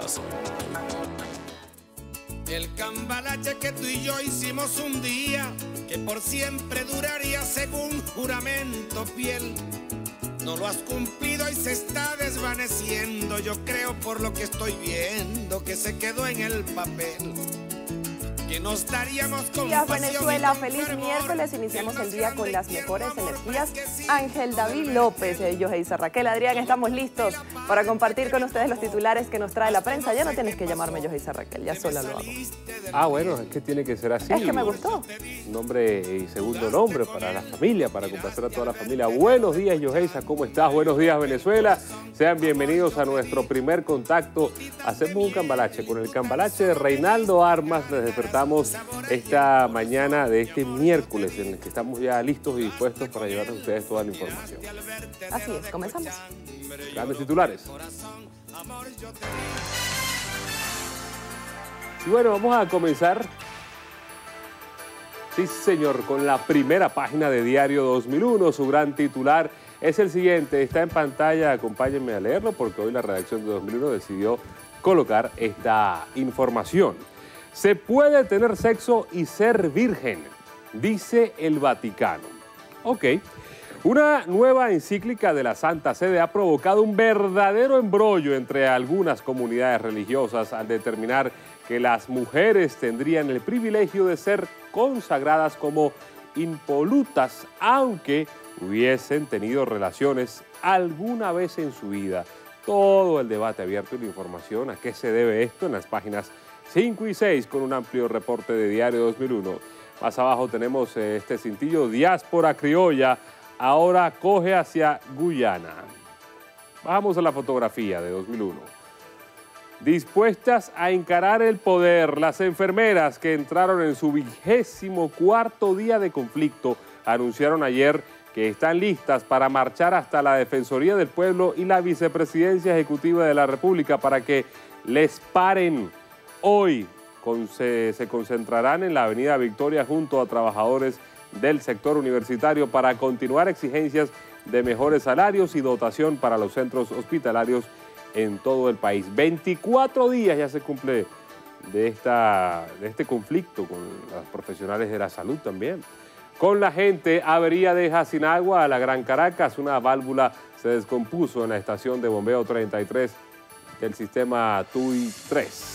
Unidos. El cambalache que tú y yo hicimos un día, que por siempre duraría según juramento fiel, no lo has cumplido y se está desvaneciendo. Yo creo por lo que estoy viendo que se quedó en el papel. Que nos daríamos con Días Venezuela, feliz miércoles. Iniciamos el día con las mejores energías. Ángel David López, Yoheisa Raquel, Adrián, estamos listos para compartir con ustedes los titulares que nos trae la prensa. Ya no tienes que llamarme Yoheisa Raquel, ya sola lo hago. Ah, bueno, es que tiene que ser así. Es que me gustó. Nombre y segundo nombre para la familia, para complacer a toda la familia. Buenos días, Yoheisa, ¿cómo estás? Buenos días, Venezuela. Sean bienvenidos a nuestro primer contacto. Hacemos un cambalache. Con el cambalache de Reinaldo Armas les despertamos esta mañana de este miércoles, en el que estamos ya listos y dispuestos para llevarles a ustedes toda la información. Así es, comenzamos. Grandes titulares. Y bueno, vamos a comenzar, sí señor, con la primera página de Diario 2001. Su gran titular es el siguiente, está en pantalla, acompáñenme a leerlo porque hoy la redacción de 2001 decidió colocar esta información. Se puede tener sexo y ser virgen, dice el Vaticano. Ok. Una nueva encíclica de la Santa Sede ha provocado un verdadero embrollo entre algunas comunidades religiosas al determinar que las mujeres tendrían el privilegio de ser consagradas como impolutas, aunque hubiesen tenido relaciones alguna vez en su vida. Todo el debate abierto y la información a qué se debe esto en las páginas 5 y 6 con un amplio reporte de Diario 2001. Más abajo tenemos este cintillo, diáspora criolla, ahora coge hacia Guyana. Bajamos a la fotografía de 2001. Dispuestas a encarar el poder, las enfermeras que entraron en su 24º día de conflicto anunciaron ayer que están listas para marchar hasta la Defensoría del Pueblo y la Vicepresidencia Ejecutiva de la República para que les paren. Hoy se concentrarán en la Avenida Victoria junto a trabajadores del sector universitario para continuar exigencias de mejores salarios y dotación para los centros hospitalarios en todo el país. 24 días ya se cumple de este conflicto con los profesionales de la salud también. Con la gente, avería deja sin agua a la Gran Caracas. Una válvula se descompuso en la estación de bombeo 33 del sistema TUI 3.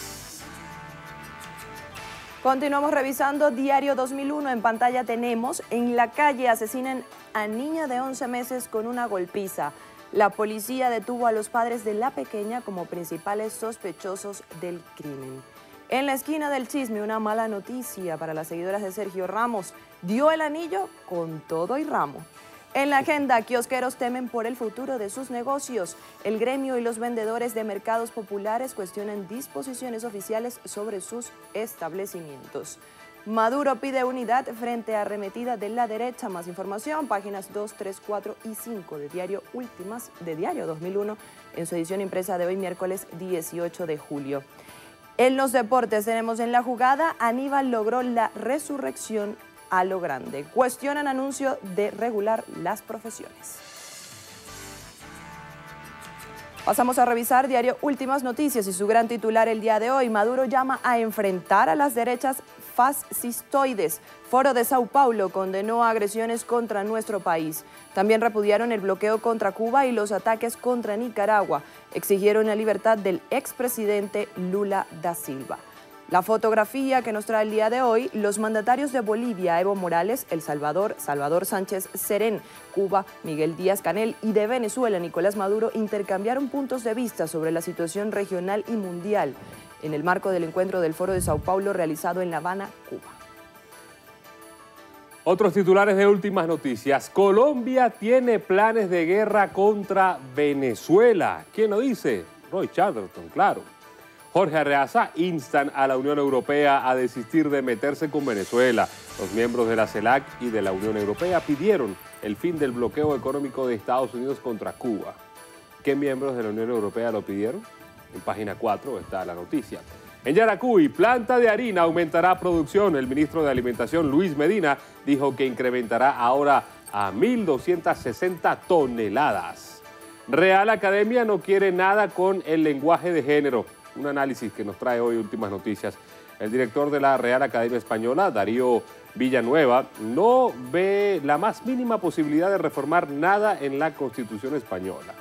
Continuamos revisando Diario 2001. En pantalla tenemos, en la calle asesinan a niña de 11 meses con una golpiza. La policía detuvo a los padres de la pequeña como principales sospechosos del crimen. En la esquina del chisme, una mala noticia para las seguidoras de Sergio Ramos. Dio el anillo con todo y ramo. En la agenda, kiosqueros temen por el futuro de sus negocios. El gremio y los vendedores de mercados populares cuestionan disposiciones oficiales sobre sus establecimientos. Maduro pide unidad frente a arremetida de la derecha. Más información, páginas 2, 3, 4 y 5 de Diario Últimas de Diario 2001 en su edición impresa de hoy, miércoles 18 de julio. En los deportes tenemos en la jugada, Aníbal logró la resurrección a lo grande. Cuestionan anuncio de regular las profesiones. Pasamos a revisar Diario Últimas Noticias y su gran titular el día de hoy. Maduro llama a enfrentar a las derechas fascistoides. Foro de Sao Paulo condenó agresiones contra nuestro país. También repudiaron el bloqueo contra Cuba y los ataques contra Nicaragua. Exigieron la libertad del expresidente Lula da Silva. La fotografía que nos trae el día de hoy, los mandatarios de Bolivia, Evo Morales, El Salvador, Salvador Sánchez Serén, Cuba, Miguel Díaz-Canel y de Venezuela, Nicolás Maduro, intercambiaron puntos de vista sobre la situación regional y mundial en el marco del encuentro del Foro de Sao Paulo realizado en La Habana, Cuba. Otros titulares de Últimas Noticias. Colombia tiene planes de guerra contra Venezuela. ¿Quién lo dice? Roy Chatterton, claro. Jorge Arreaza instan a la Unión Europea a desistir de meterse con Venezuela. Los miembros de la CELAC y de la Unión Europea pidieron el fin del bloqueo económico de Estados Unidos contra Cuba. ¿Qué miembros de la Unión Europea lo pidieron? En página 4 está la noticia. En Yaracuy, planta de harina aumentará producción. El ministro de Alimentación, Luis Medina, dijo que incrementará ahora a 1.260 toneladas. Real Academia no quiere nada con el lenguaje de género. un análisis que nos trae hoy Últimas Noticias. El director de la Real Academia Española, Darío Villanueva, no ve la más mínima posibilidad de reformar nada en la Constitución española.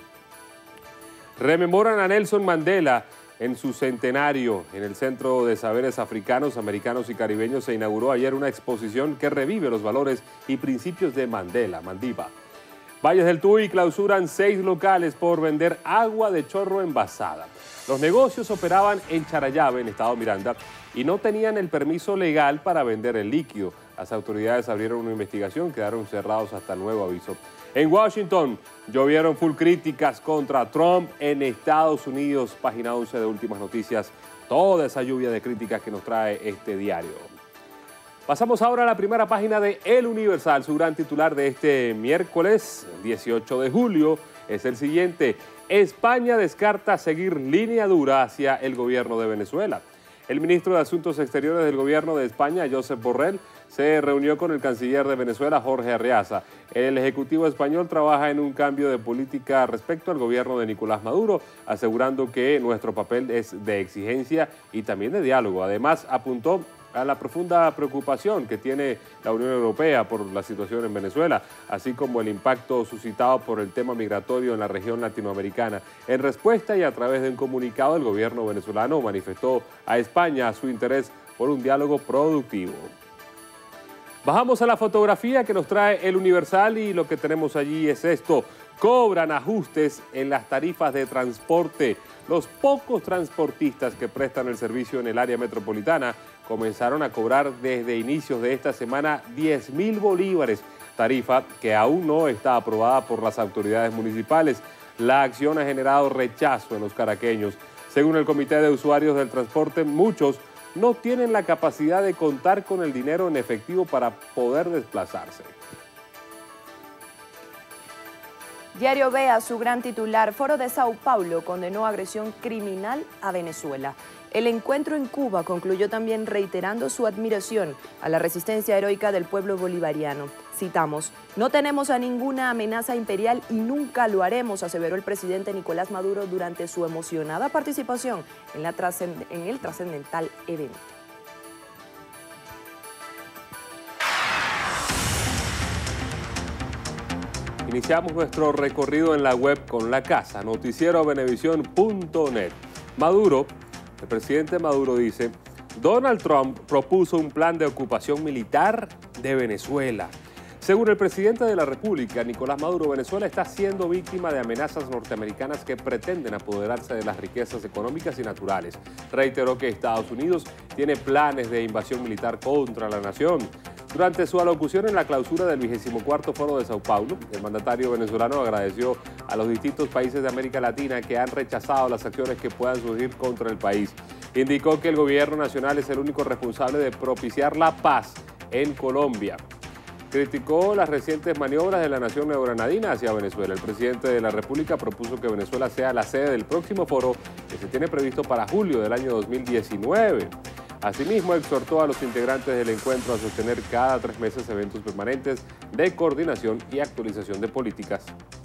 Rememoran a Nelson Mandela en su centenario. En el Centro de Saberes Africanos, Americanos y Caribeños se inauguró ayer una exposición que revive los valores y principios de Mandela, Mandiba. Valles del Tuy clausuran 6 locales por vender agua de chorro envasada. Los negocios operaban en Charallave, en Estado Miranda, y no tenían el permiso legal para vender el líquido. Las autoridades abrieron una investigación, quedaron cerrados hasta nuevo aviso. En Washington, llovieron full críticas contra Trump en Estados Unidos. Página 11 de Últimas Noticias. Toda esa lluvia de críticas que nos trae este diario. Pasamos ahora a la primera página de El Universal. Su gran titular de este miércoles, 18 de julio, es el siguiente. España descarta seguir línea dura hacia el gobierno de Venezuela. El ministro de Asuntos Exteriores del gobierno de España, Josep Borrell, se reunió con el canciller de Venezuela, Jorge Arreaza. El Ejecutivo español trabaja en un cambio de política respecto al gobierno de Nicolás Maduro, asegurando que nuestro papel es de exigencia y también de diálogo. Además, apuntó a la profunda preocupación que tiene la Unión Europea por la situación en Venezuela, así como el impacto suscitado por el tema migratorio en la región latinoamericana. En respuesta y a través de un comunicado, el gobierno venezolano manifestó a España su interés por un diálogo productivo. Bajamos a la fotografía que nos trae El Universal y lo que tenemos allí es esto. Cobran ajustes en las tarifas de transporte. Los pocos transportistas que prestan el servicio en el área metropolitana comenzaron a cobrar desde inicios de esta semana 10.000 bolívares, tarifa que aún no está aprobada por las autoridades municipales. La acción ha generado rechazo en los caraqueños. Según el Comité de Usuarios del Transporte, muchos no tienen la capacidad de contar con el dinero en efectivo para poder desplazarse. Diario Vea, su gran titular, Foro de Sao Paulo condenó agresión criminal a Venezuela. El encuentro en Cuba concluyó también reiterando su admiración a la resistencia heroica del pueblo bolivariano. Citamos, no tenemos a ninguna amenaza imperial y nunca lo haremos, aseveró el presidente Nicolás Maduro durante su emocionada participación en el trascendental evento. Iniciamos nuestro recorrido en la web con La Casa, noticierovenevisión.net. Maduro, el presidente Maduro dice, Donald Trump propuso un plan de ocupación militar de Venezuela. Según el presidente de la República, Nicolás Maduro, Venezuela está siendo víctima de amenazas norteamericanas que pretenden apoderarse de las riquezas económicas y naturales. Reiteró que Estados Unidos tiene planes de invasión militar contra la nación. Durante su alocución en la clausura del 24º Foro de Sao Paulo, el mandatario venezolano agradeció a los distintos países de América Latina que han rechazado las acciones que puedan surgir contra el país. Indicó que el gobierno nacional es el único responsable de propiciar la paz en Colombia. Criticó las recientes maniobras de la nación neogranadina hacia Venezuela. El presidente de la República propuso que Venezuela sea la sede del próximo foro que se tiene previsto para julio del año 2019. Asimismo, exhortó a los integrantes del encuentro a sostener cada 3 meses eventos permanentes de coordinación y actualización de políticas.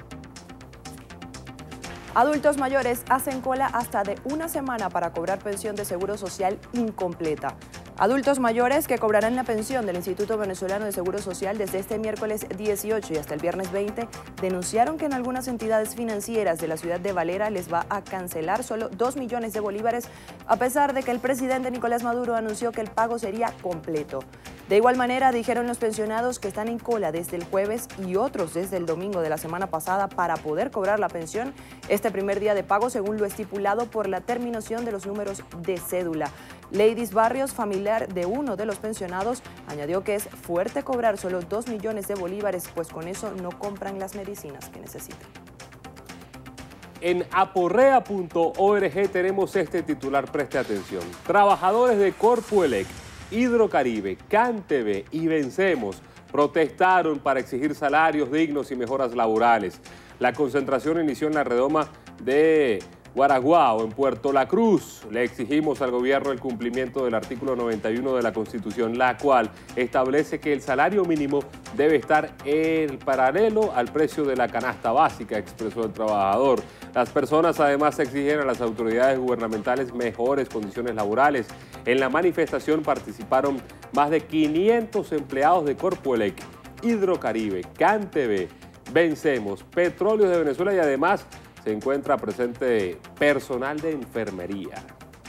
Adultos mayores hacen cola hasta de 1 semana para cobrar pensión de seguro social incompleta. Adultos mayores que cobrarán la pensión del Instituto Venezolano de Seguro Social desde este miércoles 18 y hasta el viernes 20 denunciaron que en algunas entidades financieras de la ciudad de Valera les va a cancelar solo 2 millones de bolívares, a pesar de que el presidente Nicolás Maduro anunció que el pago sería completo. De igual manera, dijeron los pensionados que están en cola desde el jueves y otros desde el domingo de la semana pasada para poder cobrar la pensión este primer día de pago, según lo estipulado por la terminación de los números de cédula. Ladies Barrios, familiar de uno de los pensionados, añadió que es fuerte cobrar solo 2 millones de bolívares, pues con eso no compran las medicinas que necesitan. En aporrea.org tenemos este titular, preste atención. Trabajadores de Corpuelec, Hidrocaribe, CanTV y Vencemos protestaron para exigir salarios dignos y mejoras laborales. La concentración inició en la redoma de Guaraguao, en Puerto La Cruz. Le exigimos al gobierno el cumplimiento del artículo 91 de la Constitución, la cual establece que el salario mínimo debe estar en paralelo al precio de la canasta básica, expresó el trabajador. Las personas además exigen a las autoridades gubernamentales mejores condiciones laborales. En la manifestación participaron más de 500 empleados de Corpoelec, Hidrocaribe, CanTV, Vencemos, Petróleos de Venezuela y además se encuentra presente personal de enfermería.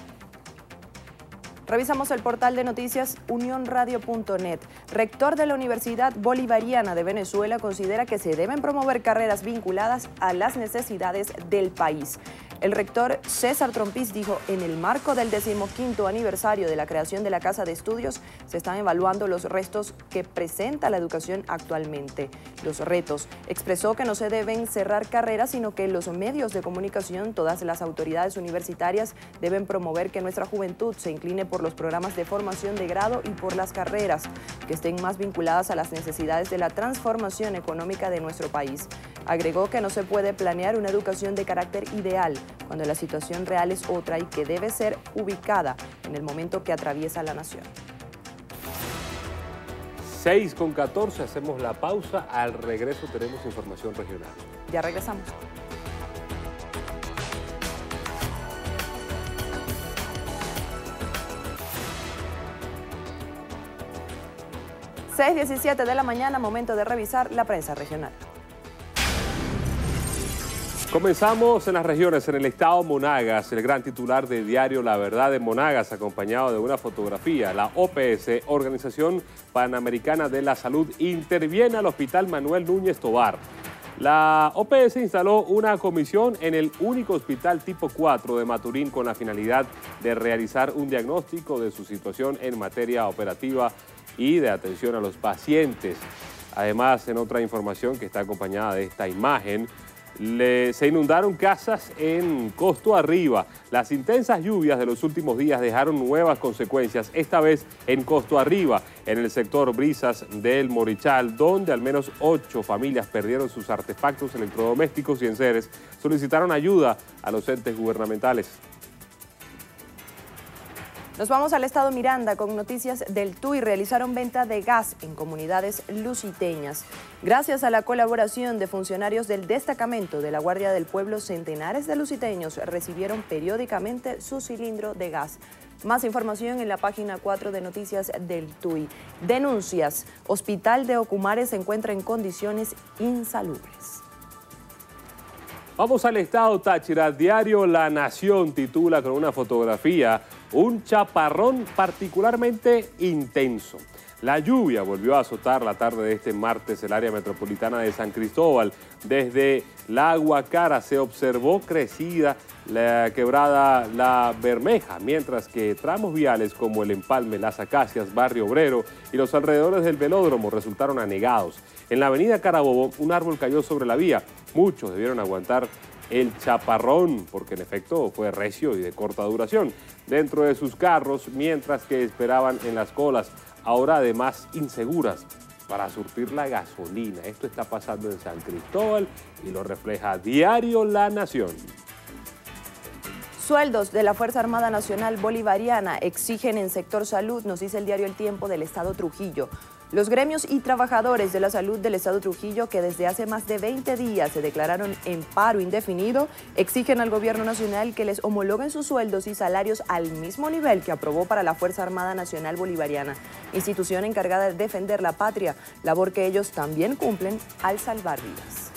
Revisamos el portal de noticias unionradio.net. Rector de la Universidad Bolivariana de Venezuela considera que se deben promover carreras vinculadas a las necesidades del país. El rector César Trompiz dijo, en el marco del 15º aniversario de la creación de la Casa de Estudios, se están evaluando los retos que presenta la educación actualmente. Los retos. Expresó que no se deben cerrar carreras, sino que los medios de comunicación, todas las autoridades universitarias, deben promover que nuestra juventud se incline por los programas de formación de grado y por las carreras que estén más vinculadas a las necesidades de la transformación económica de nuestro país. Agregó que no se puede planear una educación de carácter ideal cuando la situación real es otra y que debe ser ubicada en el momento que atraviesa la nación. 6:14, hacemos la pausa. Al regreso tenemos información regional. Ya regresamos. (6:17 de la mañana), momento de revisar la prensa regional. Comenzamos en las regiones, en el estado Monagas, el gran titular de diario La Verdad de Monagas, acompañado de una fotografía. La OPS, Organización Panamericana de la Salud, interviene al Hospital Manuel Núñez Tovar. La OPS instaló una comisión en el único hospital tipo 4 de Maturín con la finalidad de realizar un diagnóstico de su situación en materia operativa y de atención a los pacientes. Además, en otra información que está acompañada de esta imagen, se inundaron casas en Costo Arriba. Las intensas lluvias de los últimos días dejaron nuevas consecuencias, esta vez en Costo Arriba, en el sector Brisas del Morichal, donde al menos 8 familias perdieron sus artefactos electrodomésticos y enseres. Solicitaron ayuda a los entes gubernamentales. Nos vamos al estado Miranda con noticias del TUI. Realizaron venta de gas en comunidades lusiteñas. Gracias a la colaboración de funcionarios del destacamento de la Guardia del Pueblo, centenares de lusiteños recibieron periódicamente su cilindro de gas. Más información en la página 4 de noticias del TUI. Denuncias. Hospital de Ocumare se encuentra en condiciones insalubres. Vamos al estado Táchira. Diario La Nación titula con una fotografía: un chaparrón particularmente intenso. La lluvia volvió a azotar la tarde de este martes el área metropolitana de San Cristóbal. Desde la Aguacara se observó crecida la quebrada La Bermeja, mientras que tramos viales como el Empalme, Las Acacias, Barrio Obrero y los alrededores del velódromo resultaron anegados. En la avenida Carabobo, un árbol cayó sobre la vía. Muchos debieron aguantar el chaparrón, porque en efecto fue recio y de corta duración, dentro de sus carros, mientras que esperaban en las colas, ahora además inseguras, para surtir la gasolina. Esto está pasando en San Cristóbal y lo refleja diario La Nación. Sueldos de la Fuerza Armada Nacional Bolivariana exigen en sector salud, nos dice el diario El Tiempo del Estado Trujillo. Los gremios y trabajadores de la salud del Estado Trujillo, que desde hace más de 20 días se declararon en paro indefinido, exigen al gobierno nacional que les homologuen sus sueldos y salarios al mismo nivel que aprobó para la Fuerza Armada Nacional Bolivariana, institución encargada de defender la patria, labor que ellos también cumplen al salvar vidas.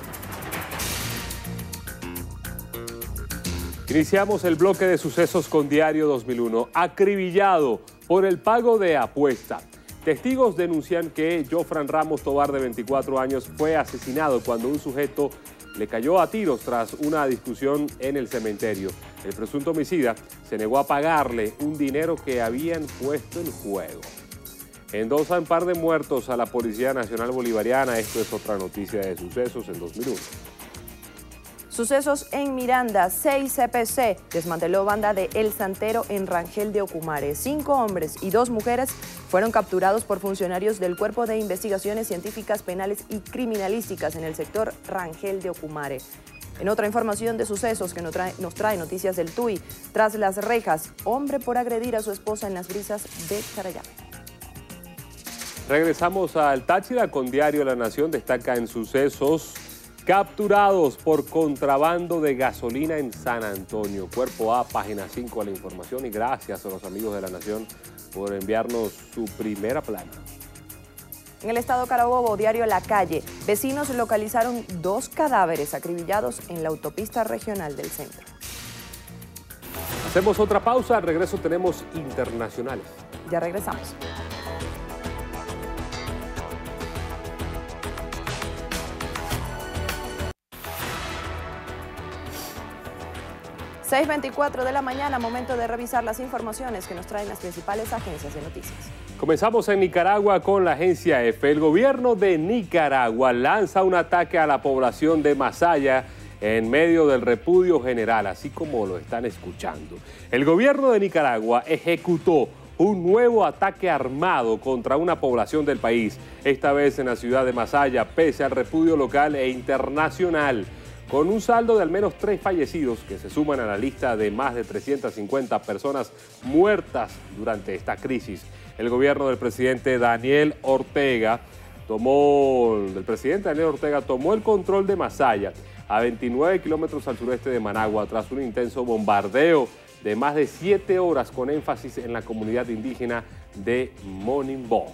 Iniciamos el bloque de sucesos con Diario 2001. Acribillado por el pago de apuesta. Testigos denuncian que Jofran Ramos Tovar, de 24 años, fue asesinado cuando un sujeto le cayó a tiros tras una discusión en el cementerio. El presunto homicida se negó a pagarle un dinero que habían puesto en juego. Endosan par de muertos a la Policía Nacional Bolivariana. Esto es otra noticia de sucesos en 2001. Sucesos en Miranda. 6 CPC desmanteló banda de El Santero en Rangel de Ocumare. 5 hombres y 2 mujeres fueron capturados por funcionarios del Cuerpo de Investigaciones Científicas Penales y Criminalísticas en el sector Rangel de Ocumare. En otra información de sucesos que nos trae noticias del TUI, tras las rejas, hombre por agredir a su esposa en las brisas de Carayame. Regresamos al Táchira con Diario La Nación. Destaca en sucesos: capturados por contrabando de gasolina en San Antonio. Cuerpo A, página 5 a la información, y gracias a los amigos de La Nación por enviarnos su primera plana. En el estado Carabobo, Diario La Calle, vecinos localizaron 2 cadáveres acribillados en la autopista regional del centro. Hacemos otra pausa, al regreso tenemos internacionales. Ya regresamos. ...6:24 de la mañana, momento de revisar las informaciones que nos traen las principales agencias de noticias. Comenzamos en Nicaragua con la agencia EFE. El gobierno de Nicaragua lanza un ataque a la población de Masaya en medio del repudio general, así como lo están escuchando. El gobierno de Nicaragua ejecutó un nuevo ataque armado contra una población del país, esta vez en la ciudad de Masaya, pese al repudio local e internacional, con un saldo de al menos 3 fallecidos que se suman a la lista de más de 350 personas muertas durante esta crisis. El gobierno del presidente Daniel Ortega tomó el control de Masaya, a 29 kilómetros al sureste de Managua, tras un intenso bombardeo de más de 7 horas con énfasis en la comunidad indígena de Monimbó.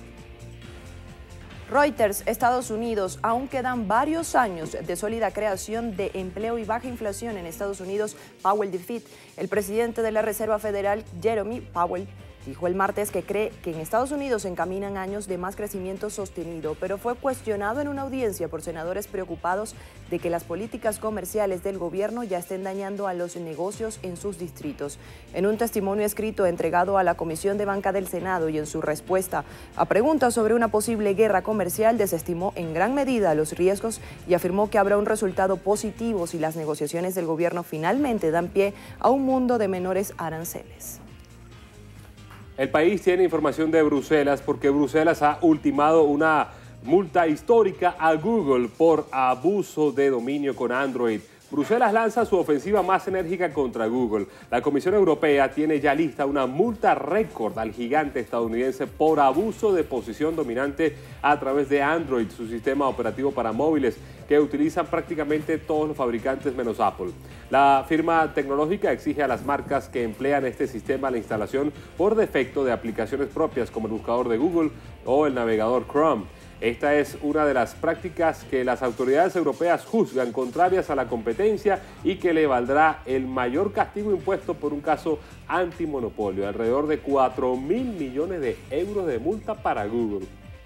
Reuters, Estados Unidos, aún quedan varios años de sólida creación de empleo y baja inflación en Estados Unidos, Powell Defeat. El presidente de la Reserva Federal, Jerome Powell, dijo el martes que cree que en Estados Unidos se encaminan años de más crecimiento sostenido, pero fue cuestionado en una audiencia por senadores preocupados de que las políticas comerciales del gobierno ya estén dañando a los negocios en sus distritos. En un testimonio escrito entregado a la Comisión de Banca del Senado y en su respuesta a preguntas sobre una posible guerra comercial, desestimó en gran medida los riesgos y afirmó que habrá un resultado positivo si las negociaciones del gobierno finalmente dan pie a un mundo de menores aranceles. El país tiene información de Bruselas porque Bruselas ha ultimado una multa histórica a Google por abuso de dominio con Android. Bruselas lanza su ofensiva más enérgica contra Google. La Comisión Europea tiene ya lista una multa récord al gigante estadounidense por abuso de posición dominante a través de Android, su sistema operativo para móviles, que utilizan prácticamente todos los fabricantes menos Apple. La firma tecnológica exige a las marcas que emplean este sistema la instalación por defecto de aplicaciones propias como el buscador de Google o el navegador Chrome. Esta es una de las prácticas que las autoridades europeas juzgan contrarias a la competencia y que le valdrá el mayor castigo impuesto por un caso antimonopolio, alrededor de 4.000 millones de euros de multa para Google.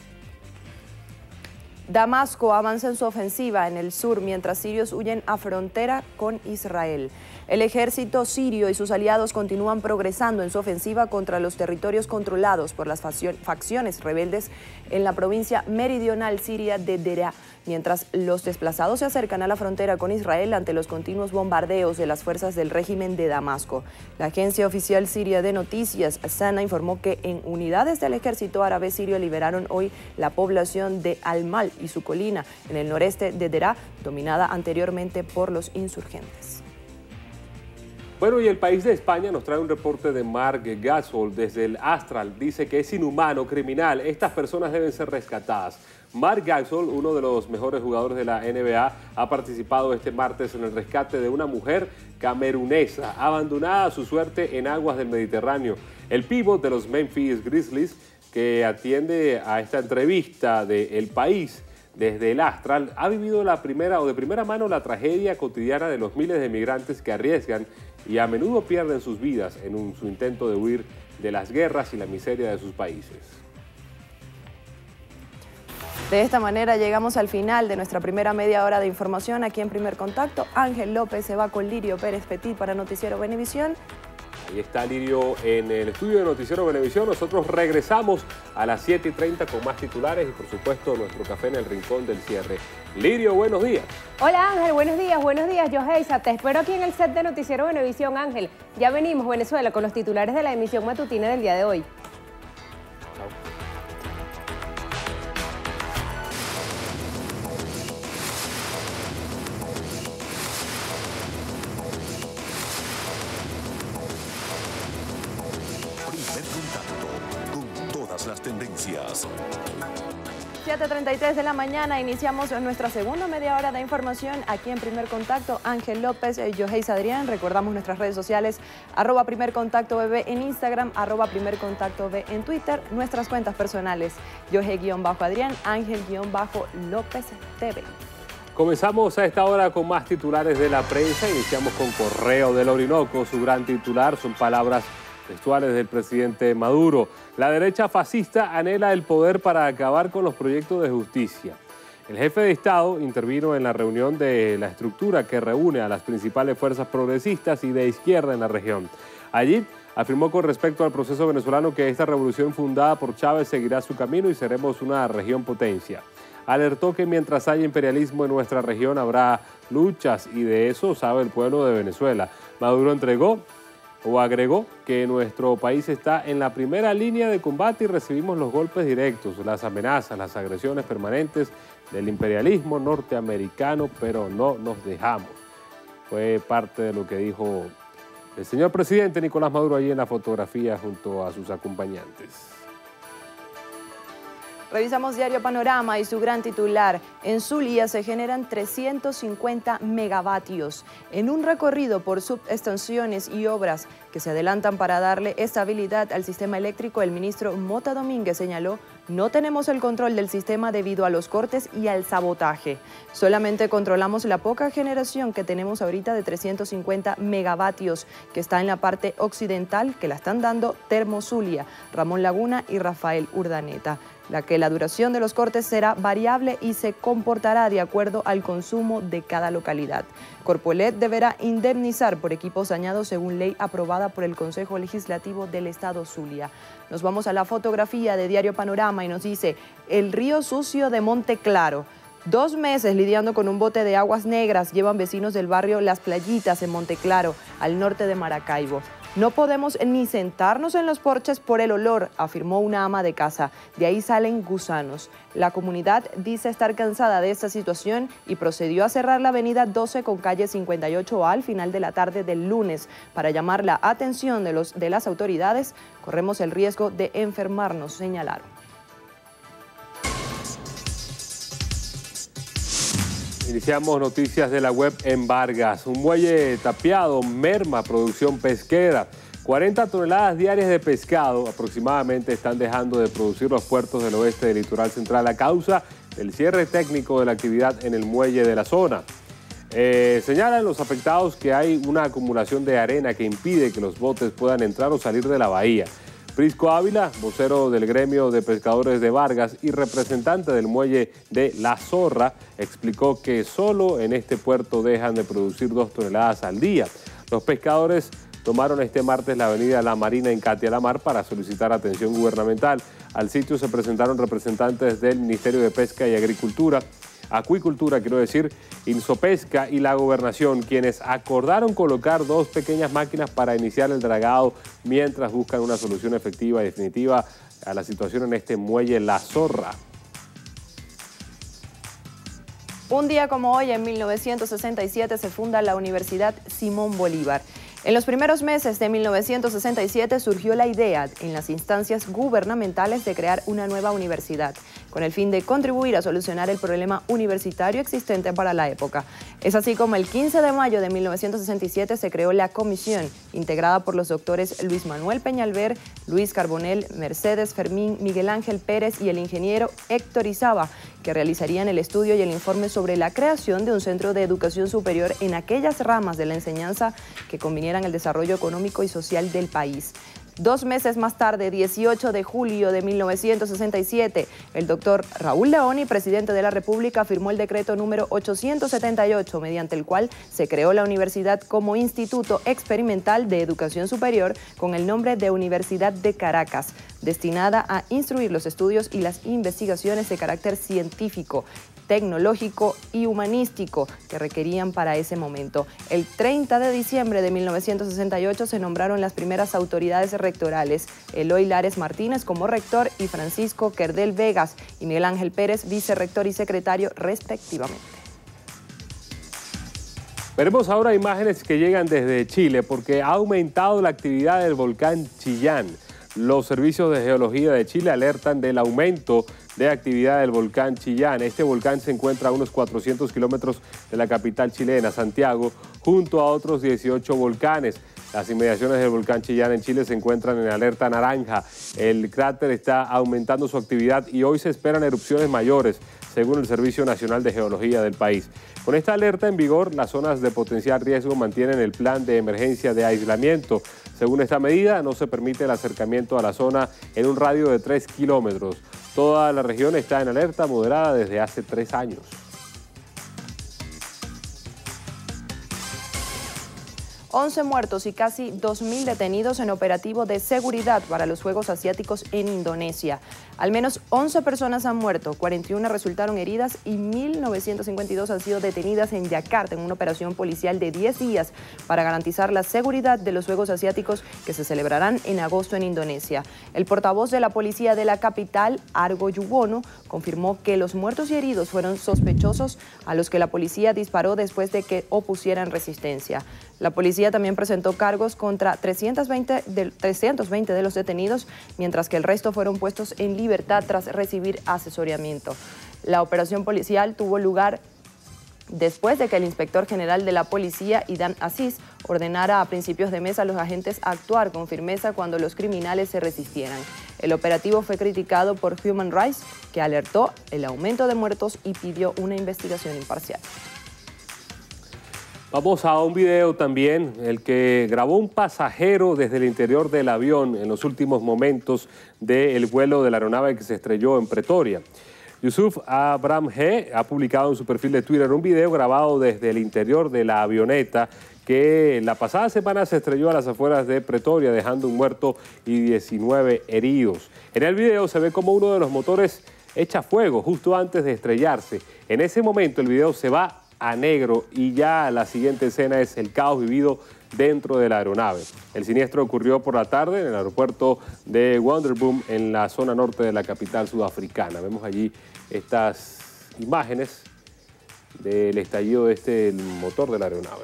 Damasco avanza en su ofensiva en el sur mientras sirios huyen a frontera con Israel. El ejército sirio y sus aliados continúan progresando en su ofensiva contra los territorios controlados por las facciones rebeldes en la provincia meridional siria de Deraa, mientras los desplazados se acercan a la frontera con Israel ante los continuos bombardeos de las fuerzas del régimen de Damasco. La agencia oficial siria de noticias, SANA, informó que en unidades del ejército árabe sirio liberaron hoy la población de Al-Mal y su colina en el noreste de Deraa, dominada anteriormente por los insurgentes. Bueno, y el país de España nos trae un reporte de Marc Gasol desde el Astral. Dice que es inhumano, criminal. Estas personas deben ser rescatadas. Marc Gasol, uno de los mejores jugadores de la NBA, ha participado este martes en el rescate de una mujer camerunesa abandonada a su suerte en aguas del Mediterráneo. El pívot de los Memphis Grizzlies, que atiende a esta entrevista de El País desde el Astral, ha vivido de primera mano la tragedia cotidiana de los miles de migrantes que arriesgan y a menudo pierden sus vidas en su intento de huir de las guerras y la miseria de sus países. De esta manera llegamos al final de nuestra primera media hora de información aquí en Primer Contacto. Ángel López se va con Lirio Pérez Petit para Noticiero Venevisión. Ahí está Lirio en el estudio de Noticiero Venevisión. Nosotros regresamos a las 7:30 con más titulares y por supuesto nuestro café en el rincón del cierre. Lirio, buenos días. Hola Ángel, buenos días, Yoheisa. Te espero aquí en el set de Noticiero Venevisión, Ángel. Ya venimos, Venezuela, con los titulares de la emisión matutina del día de hoy. Seguimos las tendencias. 7:33 de la mañana, iniciamos nuestra segunda media hora de información aquí en Primer Contacto. Ángel López, Yoheis Adrián, recordamos nuestras redes sociales, @primercontactobb en Instagram, @primercontactob en Twitter, nuestras cuentas personales, Yohe_Adrián, Ángel_López TV. Comenzamos a esta hora con más titulares de la prensa. Iniciamos con Correo del Orinoco. Su gran titular son palabras textuales del presidente Maduro. La derecha fascista anhela el poder para acabar con los proyectos de justicia. El jefe de Estado intervino en la reunión de la estructura que reúne a las principales fuerzas progresistas y de izquierda en la región. Allí afirmó con respecto al proceso venezolano que esta revolución fundada por Chávez seguirá su camino y seremos una región potencia. Alertó que mientras haya imperialismo en nuestra región habrá luchas y de eso sabe el pueblo de Venezuela. Maduro agregó que nuestro país está en la primera línea de combate y recibimos los golpes directos, las amenazas, las agresiones permanentes del imperialismo norteamericano, pero no nos dejamos. Fue parte de lo que dijo el señor presidente Nicolás Maduro allí en la fotografía junto a sus acompañantes. Revisamos Diario Panorama y su gran titular. En Zulia se generan 350 megavatios. En un recorrido por subestaciones y obras que se adelantan para darle estabilidad al sistema eléctrico, el ministro Mota Domínguez señaló: no tenemos el control del sistema debido a los cortes y al sabotaje. Solamente controlamos la poca generación que tenemos ahorita de 350 megavatios, que está en la parte occidental, que la están dando Termozulia, Ramón Laguna y Rafael Urdaneta. La duración de los cortes será variable y se comportará de acuerdo al consumo de cada localidad. Corpoelec deberá indemnizar por equipos dañados según ley aprobada por el Consejo Legislativo del Estado Zulia. Nos vamos a la fotografía de Diario Panorama y nos dice: el río sucio de Monte Claro. 2 meses lidiando con un bote de aguas negras llevan vecinos del barrio Las Playitas en Monte Claro, al norte de Maracaibo. No podemos ni sentarnos en los porches por el olor, afirmó una ama de casa. De ahí salen gusanos. La comunidad dice estar cansada de esta situación y procedió a cerrar la avenida 12 con calle 58A al final de la tarde del lunes. Para llamar la atención de las autoridades, corremos el riesgo de enfermarnos, señalaron. Iniciamos noticias de la web en Vargas. Un muelle tapiado merma producción pesquera. 40 toneladas diarias de pescado aproximadamente están dejando de producir los puertos del oeste del litoral central a causa del cierre técnico de la actividad en el muelle de la zona. Señalan los afectados que hay una acumulación de arena que impide que los botes puedan entrar o salir de la bahía. Prisco Ávila, vocero del gremio de pescadores de Vargas y representante del muelle de La Zorra, explicó que solo en este puerto dejan de producir 2 toneladas al día. Los pescadores tomaron este martes la avenida La Marina en Catia La Mar para solicitar atención gubernamental. Al sitio se presentaron representantes del Ministerio de Pesca y Acuicultura, Insopesca y la Gobernación, quienes acordaron colocar 2 pequeñas máquinas para iniciar el dragado mientras buscan una solución efectiva y definitiva a la situación en este muelle La Zorra. Un día como hoy, en 1967, se funda la Universidad Simón Bolívar. En los primeros meses de 1967 surgió la idea en las instancias gubernamentales de crear una nueva universidad, con el fin de contribuir a solucionar el problema universitario existente para la época. Es así como el 15 de mayo de 1967 se creó la comisión, integrada por los doctores Luis Manuel Peñalver, Luis Carbonell, Mercedes Fermín, Miguel Ángel Pérez y el ingeniero Héctor Izaba, que realizarían el estudio y el informe sobre la creación de un centro de educación superior en aquellas ramas de la enseñanza que convinieran el desarrollo económico y social del país. 2 meses más tarde, 18 de julio de 1967, el doctor Raúl Leoni, presidente de la República, firmó el decreto número 878, mediante el cual se creó la universidad como Instituto Experimental de Educación Superior con el nombre de Universidad de Caracas, destinada a instruir los estudios y las investigaciones de carácter científico, tecnológico y humanístico que requerían para ese momento. El 30 de diciembre de 1968 se nombraron las primeras autoridades rectorales, Eloy Lares Martínez como rector y Francisco Kerdel Vegas y Miguel Ángel Pérez, vicerrector y secretario respectivamente. Veremos ahora imágenes que llegan desde Chile porque ha aumentado la actividad del volcán Chillán. Los servicios de geología de Chile alertan del aumento de actividad del volcán Chillán. Este volcán se encuentra a unos 400 kilómetros de la capital chilena, Santiago, junto a otros 18 volcanes. Las inmediaciones del volcán Chillán en Chile se encuentran en alerta naranja. El cráter está aumentando su actividad y hoy se esperan erupciones mayores, según el Servicio Nacional de Geología del país. Con esta alerta en vigor, las zonas de potencial riesgo mantienen el plan de emergencia de aislamiento. Según esta medida, no se permite el acercamiento a la zona en un radio de 3 kilómetros. Toda la región está en alerta moderada desde hace 3 años. 11 muertos y casi 2.000 detenidos en operativo de seguridad para los Juegos Asiáticos en Indonesia. Al menos 11 personas han muerto, 41 resultaron heridas y 1.952 han sido detenidas en Yakarta en una operación policial de 10 días para garantizar la seguridad de los Juegos Asiáticos que se celebrarán en agosto en Indonesia. El portavoz de la policía de la capital, Argo Yuwono, confirmó que los muertos y heridos fueron sospechosos a los que la policía disparó después de que opusieran resistencia. La policía también presentó cargos contra 320 de los detenidos, mientras que el resto fueron puestos en libertad tras recibir asesoramiento. La operación policial tuvo lugar después de que el inspector general de la policía, Idan Aziz, ordenara a principios de mes a los agentes actuar con firmeza cuando los criminales se resistieran. El operativo fue criticado por Human Rights, que alertó el aumento de muertos y pidió una investigación imparcial. Vamos a un video también, el que grabó un pasajero desde el interior del avión en los últimos momentos del vuelo de la aeronave que se estrelló en Pretoria. Yusuf Abraham G. ha publicado en su perfil de Twitter un video grabado desde el interior de la avioneta que la pasada semana se estrelló a las afueras de Pretoria, dejando un muerto y 19 heridos. En el video se ve como uno de los motores echa fuego justo antes de estrellarse. En ese momento el video se va a negro y ya la siguiente escena es el caos vivido dentro de la aeronave. El siniestro ocurrió por la tarde en el aeropuerto de Wonderboom en la zona norte de la capital sudafricana. Vemos allí estas imágenes del estallido de este motor de la aeronave.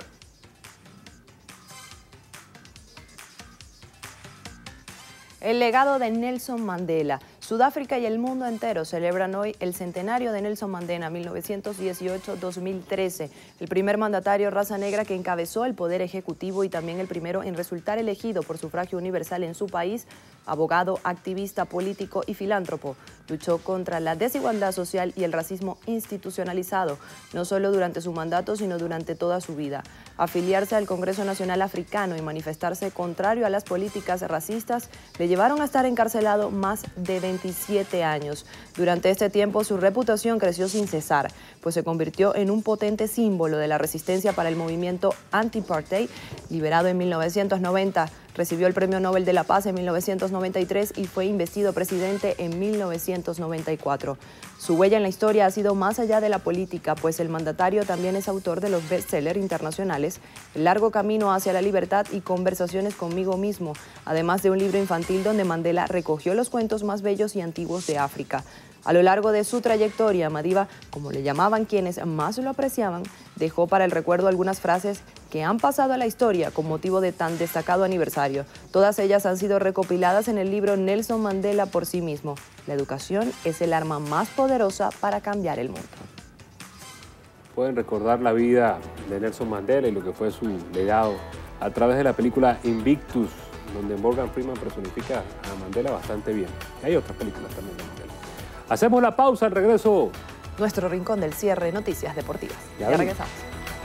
El legado de Nelson Mandela. Sudáfrica y el mundo entero celebran hoy el centenario de Nelson Mandela, 1918-2013, el primer mandatario raza negra que encabezó el poder ejecutivo y también el primero en resultar elegido por sufragio universal en su país. Abogado, activista, político y filántropo, luchó contra la desigualdad social y el racismo institucionalizado, no solo durante su mandato, sino durante toda su vida. Afiliarse al Congreso Nacional Africano y manifestarse contrario a las políticas racistas le llevaron a estar encarcelado más de 27 años. Durante este tiempo su reputación creció sin cesar, pues se convirtió en un potente símbolo de la resistencia para el movimiento anti-apartheid, liberado en 1990. Recibió el Premio Nobel de la Paz en 1993 y fue investido presidente en 1994. Su huella en la historia ha sido más allá de la política, pues el mandatario también es autor de los bestsellers internacionales El largo camino hacia la libertad y Conversaciones conmigo mismo, además de un libro infantil donde Mandela recogió los cuentos más bellos y antiguos de África. A lo largo de su trayectoria, Madiba, como le llamaban quienes más lo apreciaban, dejó para el recuerdo algunas frases que han pasado a la historia con motivo de tan destacado aniversario. Todas ellas han sido recopiladas en el libro Nelson Mandela por sí mismo. La educación es el arma más poderosa para cambiar el mundo. Pueden recordar la vida de Nelson Mandela y lo que fue su legado a través de la película Invictus, donde Morgan Freeman personifica a Mandela bastante bien. Hay otras películas también de Mandela. Hacemos la pausa, al regreso. Nuestro rincón del cierre, noticias deportivas. Ya regresamos.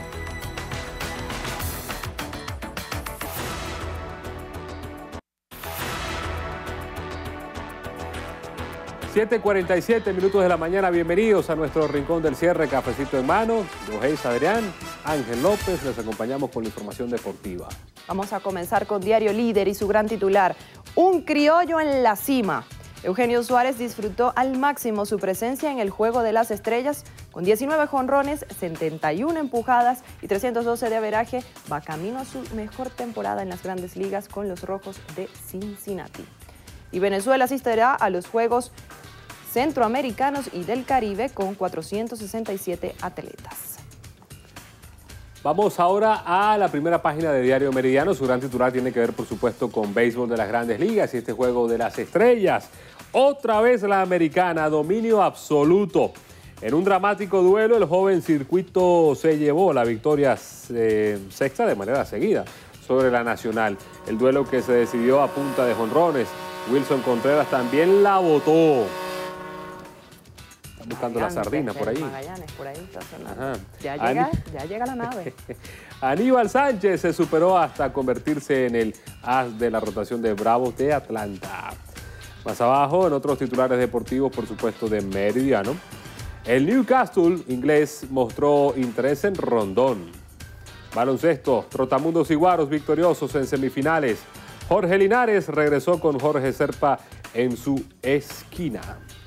$7:47 de la mañana. Bienvenidos a nuestro rincón del cierre, cafecito en mano. Yoheis Adrián, Ángel López, les acompañamos con la información deportiva. Vamos a comenzar con Diario Líder y su gran titular, un criollo en la cima. Eugenio Suárez disfrutó al máximo su presencia en el Juego de las Estrellas. Con 19 jonrones, 71 empujadas y 312 de averaje, va camino a su mejor temporada en las Grandes Ligas con los Rojos de Cincinnati. Y Venezuela asistirá a los Juegos Centroamericanos y del Caribe con 467 atletas. Vamos ahora a la primera página de Diario Meridiano. Su gran titular tiene que ver, por supuesto, con béisbol de las Grandes Ligas y este juego de las estrellas. Otra vez la americana, dominio absoluto. En un dramático duelo, el joven circuito se llevó la victoria sexta de manera seguida sobre la nacional. El duelo que se decidió a punta de jonrones. Wilson Contreras también la botó. Buscando la sardina por ahí. Magallanes, por ahí está sonando. Ajá. Ya llega la nave. Aníbal Sánchez se superó hasta convertirse en el as de la rotación de Bravos de Atlanta. Más abajo, en otros titulares deportivos, por supuesto, de Meridiano, el Newcastle inglés mostró interés en Rondón. Baloncesto, Trotamundos y Guaros victoriosos en semifinales. Jorge Linares regresó con Jorge Serpa en su esquina.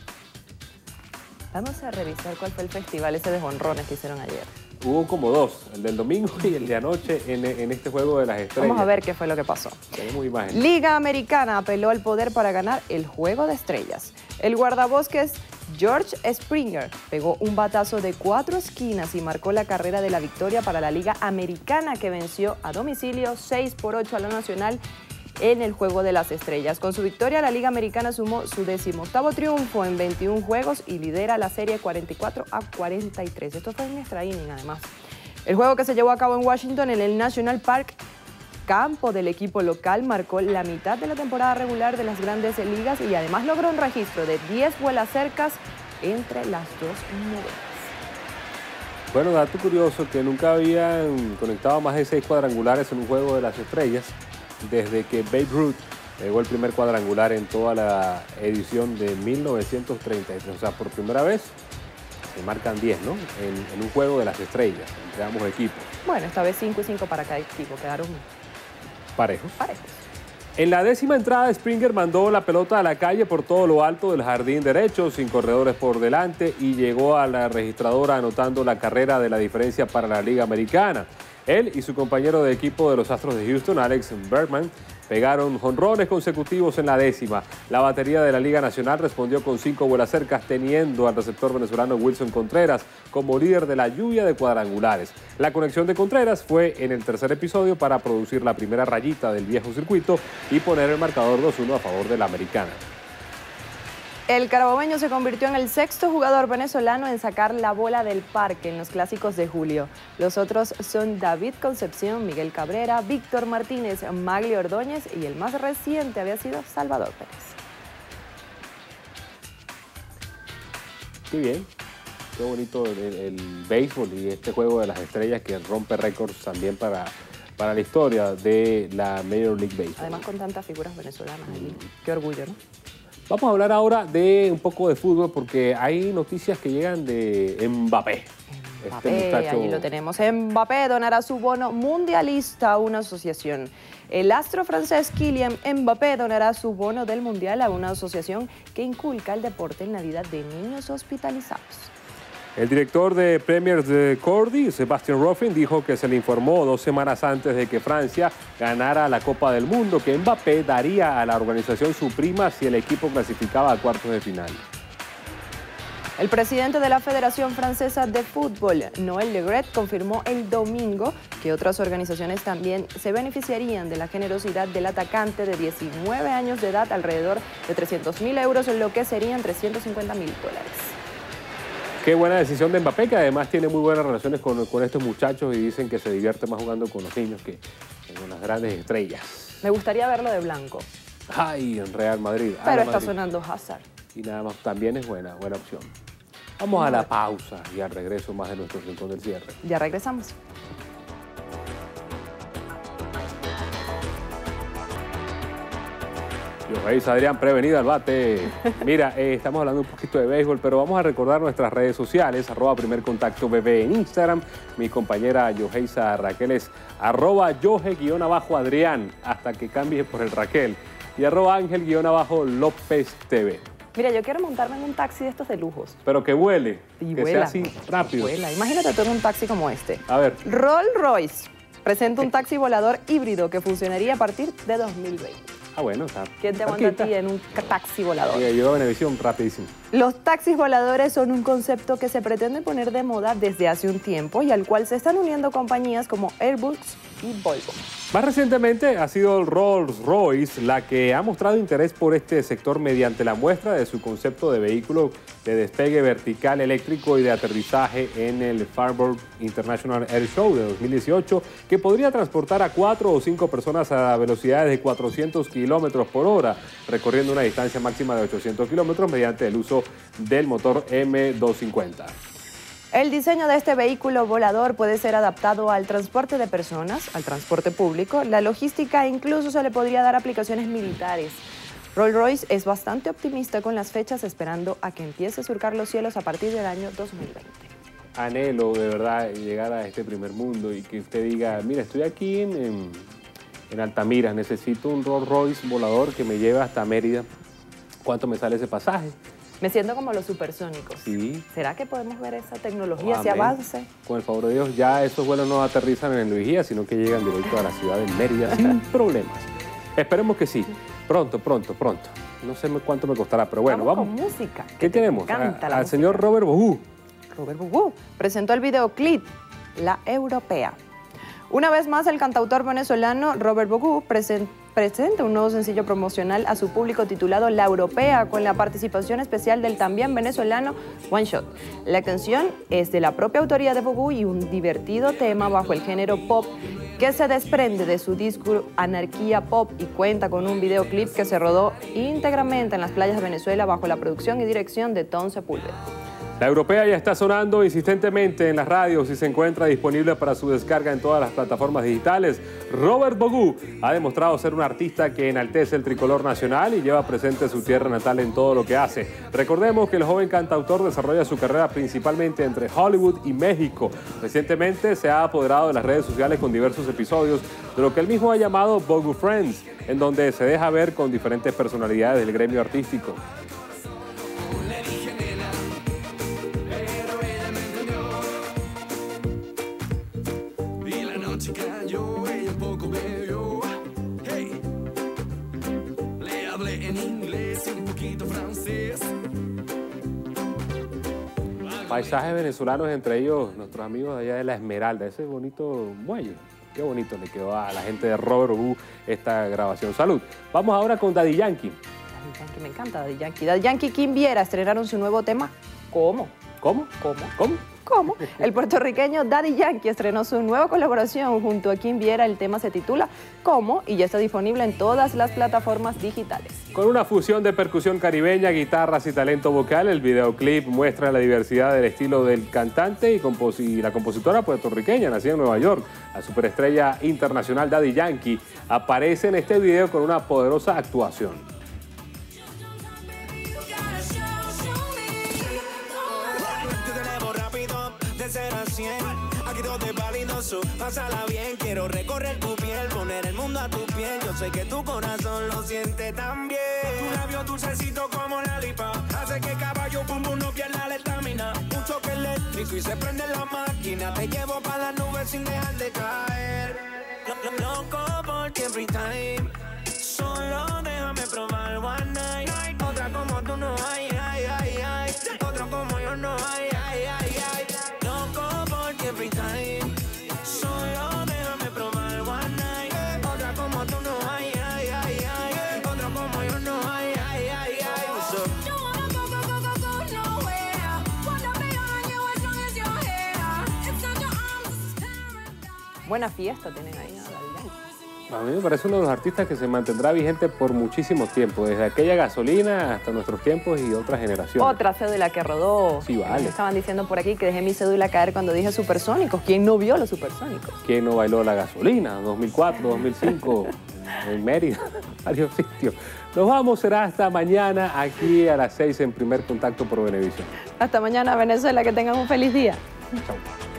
Vamos a revisar cuál fue el festival ese de jonrones que hicieron ayer. Hubo como dos, el del domingo y el de anoche en este juego de las estrellas. Vamos a ver qué fue lo que pasó. Tenemos imágenes. Liga Americana apeló al poder para ganar el juego de estrellas. El guardabosques George Springer pegó un batazo de 4 esquinas y marcó la carrera de la victoria para la Liga Americana, que venció a domicilio 6-8 a la Nacional en el Juego de las Estrellas. Con su victoria, la Liga Americana sumó su 18º triunfo en 21 juegos y lidera la serie 44-43. Esto fue en extra inning, además. El juego, que se llevó a cabo en Washington, en el National Park, campo del equipo local, marcó la mitad de la temporada regular de las Grandes Ligas y además logró un registro de 10 vuelas cercas entre las dos novenas. Bueno, dato curioso, que nunca habían conectado más de 6 cuadrangulares en un Juego de las Estrellas desde que Babe Ruth llegó el primer cuadrangular en toda la edición de 1933. O sea, por primera vez se marcan 10, ¿no? En un Juego de las Estrellas, entre ambos equipos. Bueno, esta vez 5 y 5 para cada equipo, quedaron parejos. parejos. En la 10ª entrada, Springer mandó la pelota a la calle por todo lo alto del jardín derecho, sin corredores por delante, y llegó a la registradora anotando la carrera de la diferencia para la Liga Americana. Él y su compañero de equipo de los Astros de Houston, Alex Bergman, pegaron jonrones consecutivos en la 10ª. La batería de la Liga Nacional respondió con 5 vuelas cercas, teniendo al receptor venezolano Wilson Contreras como líder de la lluvia de cuadrangulares. La conexión de Contreras fue en el tercer episodio para producir la primera rayita del viejo circuito y poner el marcador 2-1 a favor de la americana. El carabobeño se convirtió en el 6º jugador venezolano en sacar la bola del parque en los clásicos de julio. Los otros son David Concepción, Miguel Cabrera, Víctor Martínez, Magli Ordóñez y el más reciente había sido Salvador Pérez. Qué bien, qué bonito el béisbol y este Juego de las Estrellas que rompe récords también para la historia de la Major League Baseball. Además, con tantas figuras venezolanas allí. Qué orgullo, ¿no? Vamos a hablar ahora de un poco de fútbol porque hay noticias que llegan de Mbappé. Ahí lo tenemos. Mbappé donará su bono mundialista a una asociación. El astro francés Kylian Mbappé donará su bono del mundial a una asociación que inculca el deporte en la vida de niños hospitalizados. El director de Premier de Cordy, Sebastian Ruffin, dijo que se le informó 2 semanas antes de que Francia ganara la Copa del Mundo que Mbappé daría a la organización su prima si el equipo clasificaba a cuartos de final. El presidente de la Federación Francesa de Fútbol, Noël Le Graët, confirmó el domingo que otras organizaciones también se beneficiarían de la generosidad del atacante de 19 años de edad, alrededor de 300.000 euros, lo que serían $350.000. Qué buena decisión de Mbappé, que además tiene muy buenas relaciones con estos muchachos y dicen que se divierte más jugando con los niños que con las grandes estrellas. Me gustaría verlo de blanco. Ay, en Real Madrid. Pero está sonando Hazard. Y nada más, también es buena opción. Vamos a la pausa y al regreso más de nuestro rincón del cierre. Ya regresamos. Yo, Adrián, prevenida al bate. Mira, estamos hablando un poquito de béisbol, pero vamos a recordar nuestras redes sociales, @primercontactobb en Instagram. Mi compañera Yoheisa Raquel es @Yohe_Adrián, hasta que cambie por el Raquel, y @Ángel_López TV. Mira, yo quiero montarme en un taxi de estos de lujos. Pero que vuele, y que vuela, sea así rápido. Vuela. Imagínate tú en un taxi como este. A ver. Rolls Royce presenta un taxi volador híbrido que funcionaría a partir de 2020. Ah, bueno, está. ¿Quién te aguanta a ti en un taxi volador? Yo a Venevisión rapidísimo. Los taxis voladores son un concepto que se pretende poner de moda desde hace un tiempo y al cual se están uniendo compañías como Airbus y Volvo. Más recientemente ha sido Rolls-Royce la que ha mostrado interés por este sector mediante la muestra de su concepto de vehículo de despegue vertical eléctrico y de aterrizaje en el Farnborough International Air Show de 2018, que podría transportar a 4 o 5 personas a velocidades de 400 kilómetros por hora, recorriendo una distancia máxima de 800 kilómetros mediante el uso del motor M250. El diseño de este vehículo volador puede ser adaptado al transporte de personas, al transporte público, la logística e incluso se le podría dar aplicaciones militares. Rolls-Royce es bastante optimista con las fechas, esperando a que empiece a surcar los cielos a partir del año 2020. Anhelo de verdad llegar a este primer mundo y que usted diga, mira, estoy aquí en Altamira, necesito un Rolls-Royce volador que me lleve hasta Mérida. ¿Cuánto me sale ese pasaje? Me siento como los supersónicos. Sí. ¿Será que podemos ver esa tecnología, ese Amén. avance? Con el favor de Dios, ya esos vuelos no aterrizan en el Vigía, sino que llegan directo a la ciudad de Mérida sin problemas. Esperemos que sí. Pronto. No sé cuánto me costará, pero bueno, vamos. Con música. ¿Qué tenemos? Al señor Robert Bogu. Robert Bogu presentó el videoclip La Europea. Una vez más, el cantautor venezolano Robert Bogu presenta un nuevo sencillo promocional a su público titulado La Europea, con la participación especial del también venezolano One Shot. La canción es de la propia autoría de Bogu y un divertido tema bajo el género pop que se desprende de su disco Anarquía Pop y cuenta con un videoclip que se rodó íntegramente en las playas de Venezuela bajo la producción y dirección de Tom Sepúlveda. La Europea ya está sonando insistentemente en las radios y se encuentra disponible para su descarga en todas las plataformas digitales. Robert Bogu ha demostrado ser un artista que enaltece el tricolor nacional y lleva presente su tierra natal en todo lo que hace. Recordemos que el joven cantautor desarrolla su carrera principalmente entre Hollywood y México. Recientemente se ha apoderado de las redes sociales con diversos episodios de lo que él mismo ha llamado Bogu Friends, en donde se deja ver con diferentes personalidades del gremio artístico. Cayó, ella un poco bebió, hey. Le hablé en inglés y un poquito francés. Paisajes venezolanos, entre ellos nuestros amigos allá de La Esmeralda, ese bonito muelle. Qué bonito le quedó a la gente de Robert Bogu esta grabación. Salud. Vamos ahora con Daddy Yankee. Daddy Yankee, me encanta Daddy Yankee. Daddy Yankee y Kim Viera estrenaron su nuevo tema, ¿Cómo? ¿Cómo? El puertorriqueño Daddy Yankee estrenó su nueva colaboración junto a Kim Viera. El tema se titula ¿Cómo? Y ya está disponible en todas las plataformas digitales. Con una fusión de percusión caribeña, guitarras y talento vocal, el videoclip muestra la diversidad del estilo del cantante y la compositora puertorriqueña, nacida en Nueva York. La superestrella internacional Daddy Yankee aparece en este video con una poderosa actuación. Aquí todo es validoso, pásala bien. Quiero recorrer tu piel, poner el mundo a tu piel. Yo sé que tu corazón lo siente también. Tu labio dulcecito como la lipa hace que caballo pum pum no pierda la estamina. Un choque eléctrico y se prende la máquina. Te llevo para las nubes sin dejar de caer. Loco por ti every time. Solo déjame probar one night. Otra como tú no hay, ay, ay, ay. Otro como yo no hay, ay, ay, ay. Every time. Solo déjame probar one night. Otra como tú no hay, ay, ay, ay. Otra como yo no hay, ay, ay, ay. What's up? You wanna go nowhere. Wanna be on you as long as you're here. It's not your arms, it's paradise. Buena fiesta tienen ahí, ¿no? Daddy Yankee. A mí me parece uno de los artistas que se mantendrá vigente por muchísimo tiempo, desde aquella Gasolina hasta nuestros tiempos y otras generaciones. Otra cédula que rodó. Sí, vale. Me estaban diciendo por aquí que dejé mi cédula caer cuando dije Supersónicos. ¿Quién no vio los Supersónicos? ¿Quién no bailó la Gasolina? 2004, 2005, en Mérida, varios sitios. Nos vamos, será hasta mañana aquí a las 6 en Primer Contacto por Venevisión. Hasta mañana, Venezuela, que tengan un feliz día. Chau.